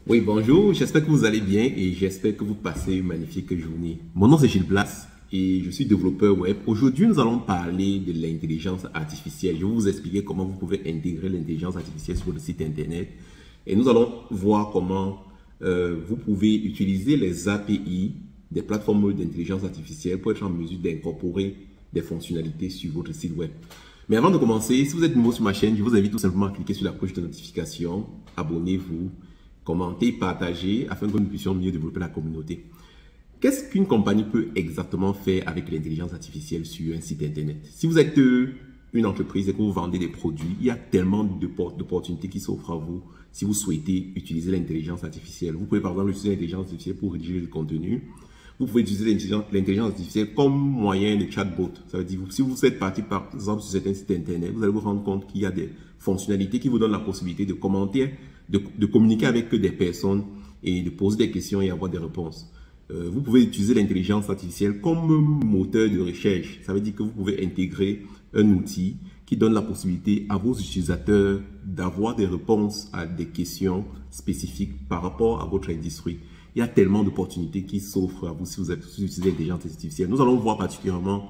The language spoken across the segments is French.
Oui, bonjour, j'espère que vous allez bien et j'espère que vous passez une magnifique journée. Mon nom c'est Gilles Blas et je suis développeur web. Aujourd'hui, nous allons parler de l'intelligence artificielle. Je vais vous expliquer comment vous pouvez intégrer l'intelligence artificielle sur le site internet et nous allons voir comment vous pouvez utiliser les API des plateformes d'intelligence artificielle pour être en mesure d'incorporer des fonctionnalités sur votre site web. Mais avant de commencer, si vous êtes nouveau sur ma chaîne, je vous invite tout simplement à cliquer sur la cloche de notification, abonnez-vous, commentez, partagez afin que nous puissions mieux développer la communauté. Qu'est-ce qu'une compagnie peut exactement faire avec l'intelligence artificielle sur un site internet? Si vous êtes une entreprise et que vous vendez des produits, il y a tellement d'opportunités qui s'offrent à vous si vous souhaitez utiliser l'intelligence artificielle. Vous pouvez par exemple utiliser l'intelligence artificielle pour rédiger le contenu. Vous pouvez utiliser l'intelligence artificielle comme moyen de chatbot. Ça veut dire, si vous êtes parti par exemple sur certains sites internet, vous allez vous rendre compte qu'il y a des fonctionnalités qui vous donnent la possibilité de commenter, de communiquer avec des personnes et de poser des questions et avoir des réponses. Vous pouvez utiliser l'intelligence artificielle comme moteur de recherche. Ça veut dire que vous pouvez intégrer un outil qui donne la possibilité à vos utilisateurs d'avoir des réponses à des questions spécifiques par rapport à votre industrie. Il y a tellement d'opportunités qui s'offrent à vous si vous utilisez l'intelligence artificielle. Nous allons voir particulièrement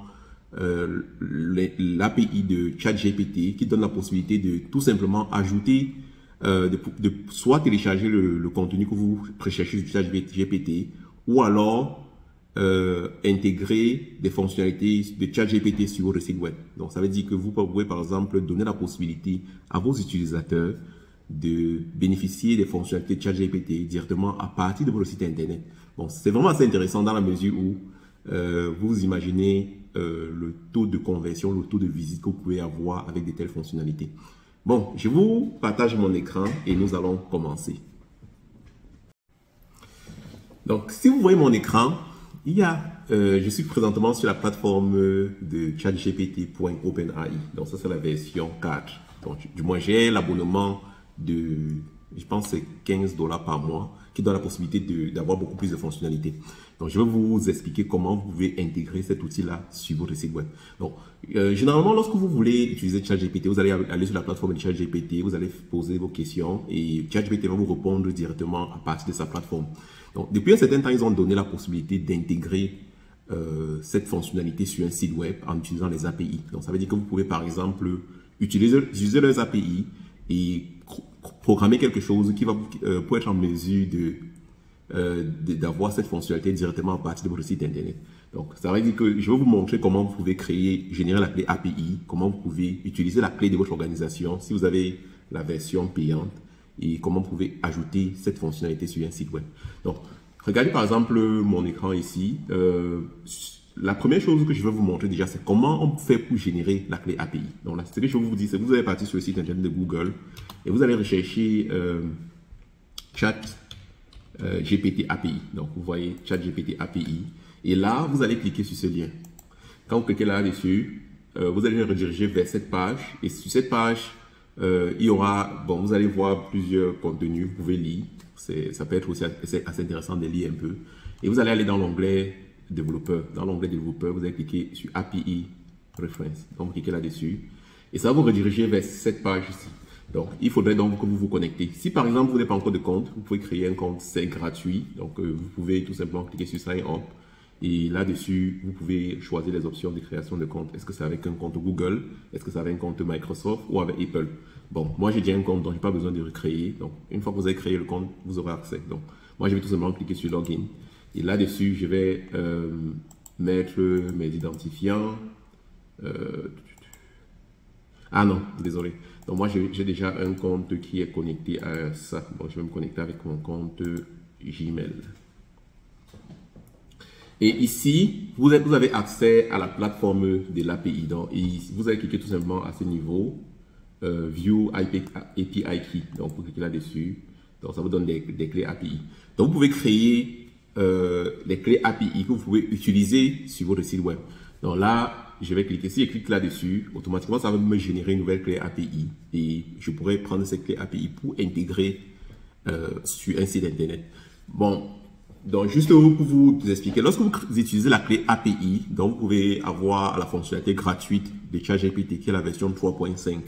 l'API de ChatGPT qui donne la possibilité de tout simplement ajouter, de soit télécharger le contenu que vous recherchez sur ChatGPT ou alors intégrer des fonctionnalités de ChatGPT sur votre site web. Donc ça veut dire que vous pouvez par exemple donner la possibilité à vos utilisateurs de bénéficier des fonctionnalités de ChatGPT directement à partir de votre site internet. Bon, c'est vraiment assez intéressant dans la mesure où vous imaginez le taux de conversion, le taux de visite que vous pouvez avoir avec de telles fonctionnalités. Bon, je vous partage mon écran et nous allons commencer. Donc, si vous voyez mon écran, je suis présentement sur la plateforme de ChatGPT.OpenAI. Donc, ça, c'est la version 4. Donc, du moins, j'ai l'abonnement de, je pense, c'est 15 $ par mois qui donne la possibilité d'avoir beaucoup plus de fonctionnalités. Donc, je vais vous expliquer comment vous pouvez intégrer cet outil-là sur votre site web. Donc, généralement, lorsque vous voulez utiliser ChatGPT, vous allez aller sur la plateforme de ChatGPT, vous allez poser vos questions et ChatGPT va vous répondre directement à partir de sa plateforme. Donc, depuis un certain temps, ils ont donné la possibilité d'intégrer cette fonctionnalité sur un site web en utilisant les API. Donc, ça veut dire que vous pouvez, par exemple, utiliser leurs API et programmer quelque chose qui va pour être en mesure d'avoir cette fonctionnalité directement à partir de votre site internet. Donc, ça veut dire que je vais vous montrer comment vous pouvez générer la clé API, comment vous pouvez utiliser la clé de votre organisation si vous avez la version payante et comment vous pouvez ajouter cette fonctionnalité sur un site web. Donc, regardez par exemple mon écran ici. La première chose que je vais vous montrer déjà, c'est comment on fait pour générer la clé API. Donc là, ce que je vais vous dire, c'est que vous allez partir sur le site internet de Google et vous allez rechercher ChatGPT API. Donc, vous voyez ChatGPT API. Et là, vous allez cliquer sur ce lien. Quand vous cliquez là-dessus, vous allez rediriger vers cette page. Et sur cette page, il y aura, bon, vous allez voir plusieurs contenus, vous pouvez lire. Ça peut être aussi assez intéressant de lire un peu. Et vous allez aller dans l'onglet développeur. Dans l'onglet développeur, vous allez cliquer sur API Reference. Donc, vous cliquez là-dessus. Et ça va vous rediriger vers cette page ici. Donc, il faudrait donc que vous vous connectez. Si par exemple, vous n'avez pas encore de compte, vous pouvez créer un compte, c'est gratuit. Donc, vous pouvez tout simplement cliquer sur Sign Up. Et là-dessus, vous pouvez choisir les options de création de compte. Est-ce que c'est avec un compte Google? Est-ce que c'est avec un compte Microsoft ou avec Apple? Bon, moi j'ai déjà un compte, donc je n'ai pas besoin de recréer. Donc, une fois que vous avez créé le compte, vous aurez accès. Donc, moi je vais tout simplement cliquer sur Login. Et là-dessus, je vais mettre mes identifiants. Ah non, désolé. Donc, moi j'ai déjà un compte qui est connecté à ça. Bon, je vais me connecter avec mon compte Gmail. Et ici, vous avez accès à la plateforme de l'API. Donc, vous allez cliquer tout simplement à ce niveau, View API Key. Donc, vous cliquez là-dessus. Donc, ça vous donne des clés API. Donc, vous pouvez créer des clés API que vous pouvez utiliser sur votre site web. Donc là, je vais cliquer. Si je clique là-dessus, automatiquement, ça va me générer une nouvelle clé API. Et je pourrais prendre cette clé API pour intégrer sur un site internet. Bon. Donc, juste pour vous expliquer, lorsque vous utilisez la clé API, donc vous pouvez avoir la fonctionnalité gratuite de ChatGPT qui est la version 3.5.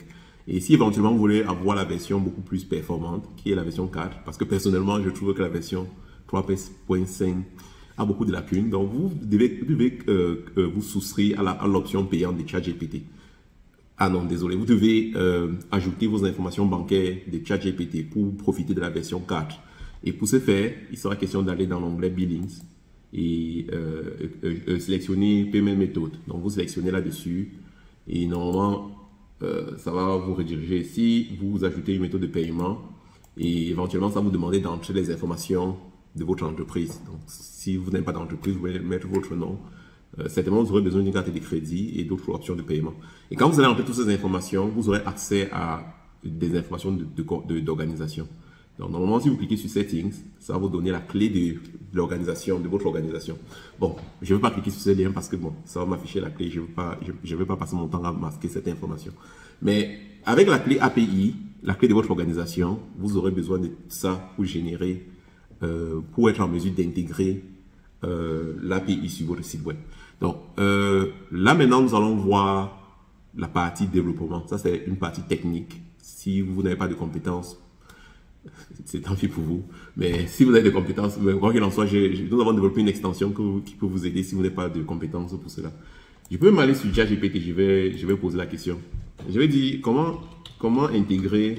Et si éventuellement vous voulez avoir la version beaucoup plus performante, qui est la version 4, parce que personnellement, je trouve que la version 3.5 a beaucoup de lacunes, donc vous devez vous soustraire à l'option payante de ChatGPT. Ah non, désolé, vous devez ajouter vos informations bancaires de ChatGPT pour profiter de la version 4. Et pour ce faire, il sera question d'aller dans l'onglet Billings et sélectionner Payment Method. Donc vous sélectionnez là-dessus et normalement, ça va vous rediriger ici. Vous ajoutez une méthode de paiement et éventuellement, ça va vous demander d'entrer les informations de votre entreprise. Donc si vous n'avez pas d'entreprise, vous pouvez mettre votre nom. Certainement, vous aurez besoin d'une carte de crédit et d'autres options de paiement. Et quand vous allez entrer toutes ces informations, vous aurez accès à des informations d'organisation. Donc, normalement, si vous cliquez sur Settings, ça va vous donner la clé de l'organisation, de votre organisation. Bon, je ne vais pas cliquer sur ce lien parce que bon, ça va m'afficher la clé. Je ne vais pas passer mon temps à masquer cette information. Mais avec la clé API, la clé de votre organisation, vous aurez besoin de ça pour générer, pour être en mesure d'intégrer l'API sur votre site web. Donc, là maintenant, nous allons voir la partie développement. Ça, c'est une partie technique. Si vous n'avez pas de compétences, c'est tant pis pour vous. Mais si vous avez des compétences, quoi qu'il en soit, nous avons développé une extension qui peut vous aider si vous n'avez pas de compétences pour cela. Je peux m'aller sur ChatGPT, je vais poser la question. Je vais dire comment intégrer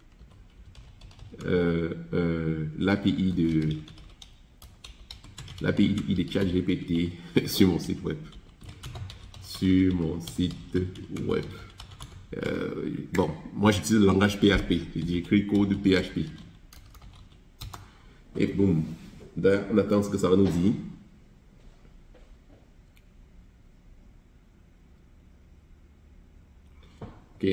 l'API de ChatGPT sur mon site web. Bon, moi j'utilise le langage PHP. J'écris code PHP. Et boum, on attend ce que ça va nous dire. Ok.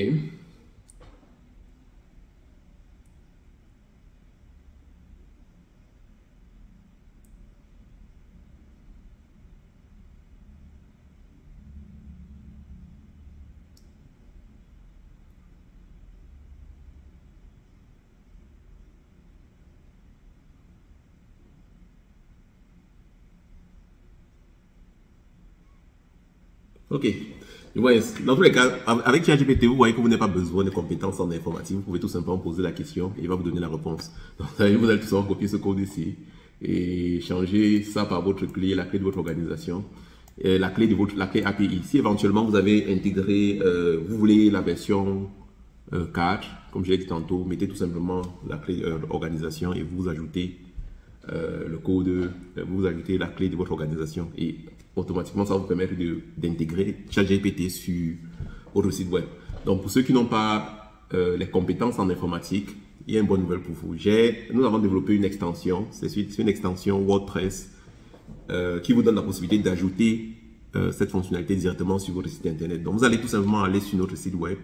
Ok. Dans tous les cas, avec ChatGPT, vous voyez que vous n'avez pas besoin de compétences en informatique. Vous pouvez tout simplement poser la question et il va vous donner la réponse. Donc, vous allez tout simplement copier ce code ici et changer ça par votre clé, la clé de votre organisation, la clé API. Si éventuellement vous avez intégré, vous voulez la version 4, comme je l'ai dit tantôt, mettez tout simplement la clé organisation et vous ajoutez le code, vous ajoutez la clé de votre organisation et automatiquement ça va vous permettre d'intégrer ChatGPT sur votre site web. Donc pour ceux qui n'ont pas les compétences en informatique, il y a une bonne nouvelle pour vous. Nous avons développé une extension, c'est une extension WordPress qui vous donne la possibilité d'ajouter cette fonctionnalité directement sur votre site internet. Donc vous allez tout simplement aller sur notre site web,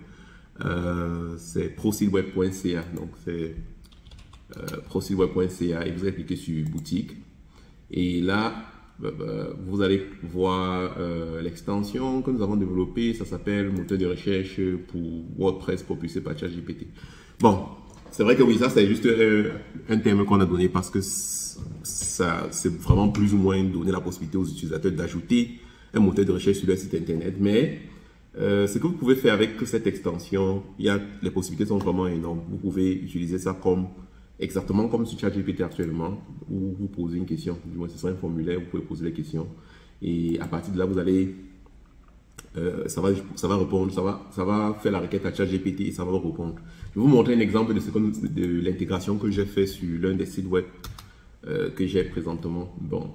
c'est prositeweb.ca, donc c'est prositeweb.ca et vous allez cliquer sur boutique et là vous allez voir l'extension que nous avons développée. Ça s'appelle moteur de recherche pour WordPress propulsé par ChatGPT. Bon, c'est vrai que oui, ça c'est juste un terme qu'on a donné parce que ça c'est vraiment plus ou moins donner la possibilité aux utilisateurs d'ajouter un moteur de recherche sur leur site internet. Mais ce que vous pouvez faire avec cette extension, les possibilités sont vraiment énormes. Vous pouvez utiliser ça exactement comme sur ChatGPT actuellement, où vous posez une question, du moins ce sera un formulaire, vous pouvez poser les questions et à partir de là vous allez, ça va répondre, ça va faire la requête à ChatGPT et ça va vous répondre. Je vais vous montrer un exemple de l'intégration que j'ai fait sur l'un des sites web que j'ai présentement. Bon,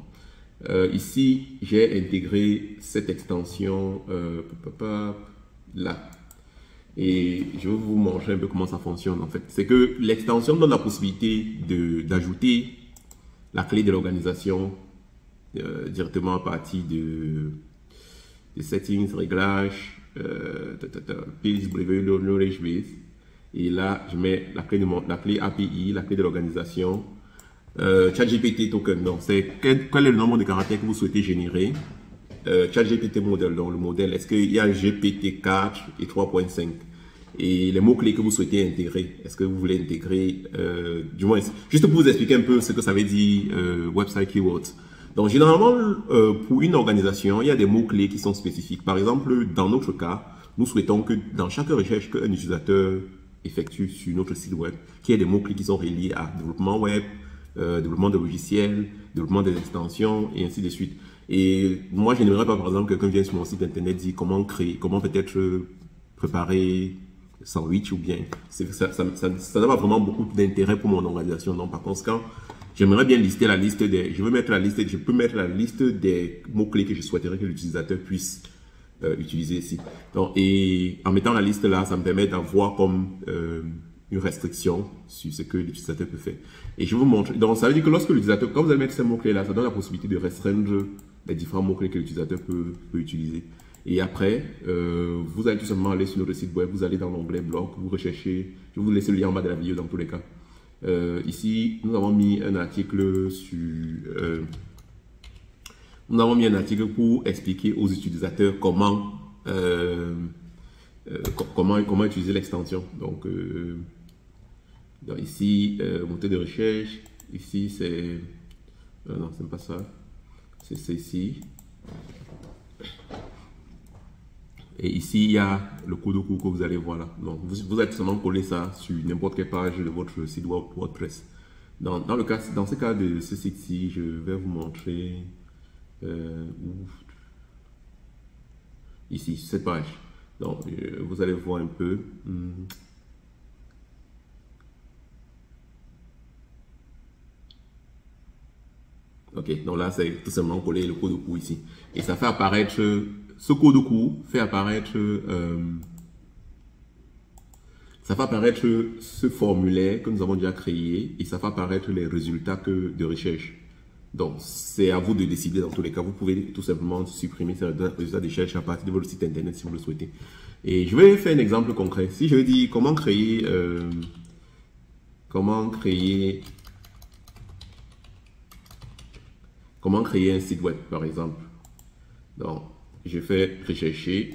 ici j'ai intégré cette extension là. Et je vais vous montrer un peu comment ça fonctionne en fait. C'est que l'extension donne la possibilité d'ajouter la clé de l'organisation directement à partir de settings, réglages, knowledge base. Et là, je mets la clé API, la clé de l'organisation, ChatGPT token. Donc, quel est le nombre de caractères que vous souhaitez générer. ChatGPT modèle, donc le modèle, est-ce qu'il y a GPT-4 et 3.5 et les mots-clés que vous souhaitez intégrer, est-ce que vous voulez intégrer, du moins, juste pour vous expliquer un peu ce que ça veut dire website keywords. Donc généralement, pour une organisation, il y a des mots-clés qui sont spécifiques. Par exemple, dans notre cas, nous souhaitons que dans chaque recherche qu'un utilisateur effectue sur notre site web, qu'il y ait des mots-clés qui sont reliés à développement web, développement de logiciels, développement des extensions et ainsi de suite. Et moi, je n'aimerais pas, par exemple, que quelqu'un vienne sur mon site internet dire comment créer, comment peut-être préparer sandwich ou bien. Ça n'a pas vraiment beaucoup d'intérêt pour mon organisation. Donc, par conséquent, j'aimerais bien lister la liste des, je peux mettre la liste des mots-clés que je souhaiterais que l'utilisateur puisse utiliser ici. Donc, et en mettant la liste là, ça me permet d'avoir comme une restriction sur ce que l'utilisateur peut faire. Et je vais vous montrer. Donc, ça veut dire que lorsque l'utilisateur, quand vous allez mettre ces mots-clés là, ça donne la possibilité de restreindre les différents mots-clés que l'utilisateur peut utiliser. Et après, vous allez tout simplement aller sur notre site web, vous allez dans l'onglet blog, vous recherchez, je vais vous laisser le lien en bas de la vidéo dans tous les cas. Ici, nous avons mis un article sur... nous avons mis un article pour expliquer aux utilisateurs comment utiliser l'extension. Donc ici, moteur de recherche. Ici, c'est... non, c'est pas ça. C'est ici. Et ici, il y a le code cours que vous allez voir là. Donc, vous allez tout simplement coller ça sur n'importe quelle page de votre site web WordPress. Dans ce cas de ce site-ci, je vais vous montrer ici, cette page. Donc, vous allez voir un peu. Ok, donc là, c'est tout simplement coller le code cours ici. Et ça fait apparaître... Ce code court fait apparaître ce formulaire que nous avons déjà créé et ça fait apparaître les résultats de recherche. Donc, c'est à vous de décider dans tous les cas. Vous pouvez tout simplement supprimer ces résultats de recherche à partir de votre site internet si vous le souhaitez. Et je vais faire un exemple concret. Si je dis comment créer un site web, par exemple. Donc, je fais rechercher.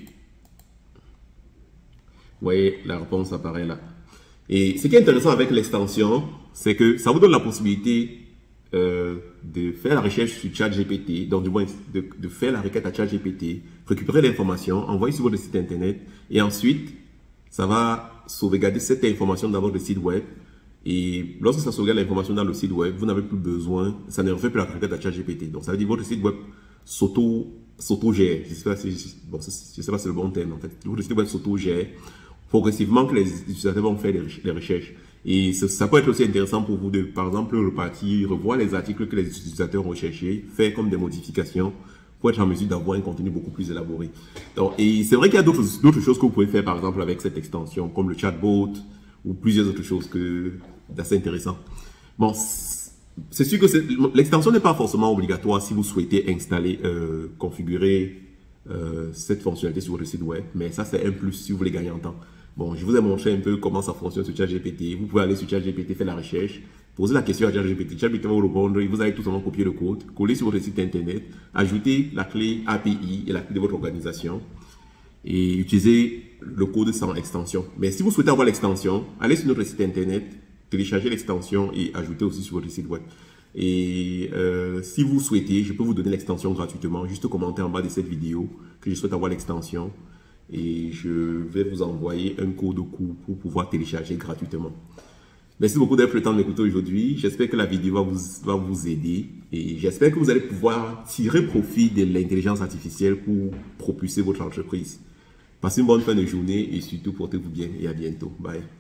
Vous voyez, la réponse apparaît là. Et ce qui est intéressant avec l'extension, c'est que ça vous donne la possibilité de faire la recherche sur ChatGPT, donc du moins de faire la requête à ChatGPT, récupérer l'information, envoyer sur votre site internet, et ensuite, ça va sauvegarder cette information dans votre site web. Et lorsque ça sauvegarde l'information dans le site web, vous n'avez plus besoin, ça ne refait plus la requête à ChatGPT. Donc ça veut dire que votre site web s'auto-gère. Je ne sais pas si c'est le bon terme en fait. Votre site web s'auto-gère progressivement que les utilisateurs vont faire les recherches. Et ça peut être aussi intéressant pour vous de, par exemple, repartir, revoir les articles que les utilisateurs ont recherchés, faire comme des modifications pour être en mesure d'avoir un contenu beaucoup plus élaboré. Donc, et c'est vrai qu'il y a d'autres choses que vous pouvez faire, par exemple, avec cette extension, comme le chatbot ou plusieurs autres choses d'assez intéressantes. Bon, c'est sûr que l'extension n'est pas forcément obligatoire si vous souhaitez installer, configurer cette fonctionnalité sur votre site web, mais ça c'est un plus si vous voulez gagner en temps. Bon, je vous ai montré un peu comment ça fonctionne sur ChatGPT. Vous pouvez aller sur ChatGPT, faire la recherche, poser la question à ChatGPT. ChatGPT va vous répondre et vous allez tout simplement copier le code, coller sur votre site internet, ajouter la clé API et la clé de votre organisation et utiliser le code sans extension. Mais si vous souhaitez avoir l'extension, allez sur notre site internet, télécharger l'extension et ajouter aussi sur votre site web. Et si vous souhaitez, je peux vous donner l'extension gratuitement. Juste commenter en bas de cette vidéo que je souhaite avoir l'extension. Et je vais vous envoyer un code cours pour pouvoir télécharger gratuitement. Merci beaucoup d'être pris le temps de m'écouter aujourd'hui. J'espère que la vidéo va vous aider. Et j'espère que vous allez pouvoir tirer profit de l'intelligence artificielle pour propulser votre entreprise. Passez une bonne fin de journée et surtout portez-vous bien et à bientôt. Bye.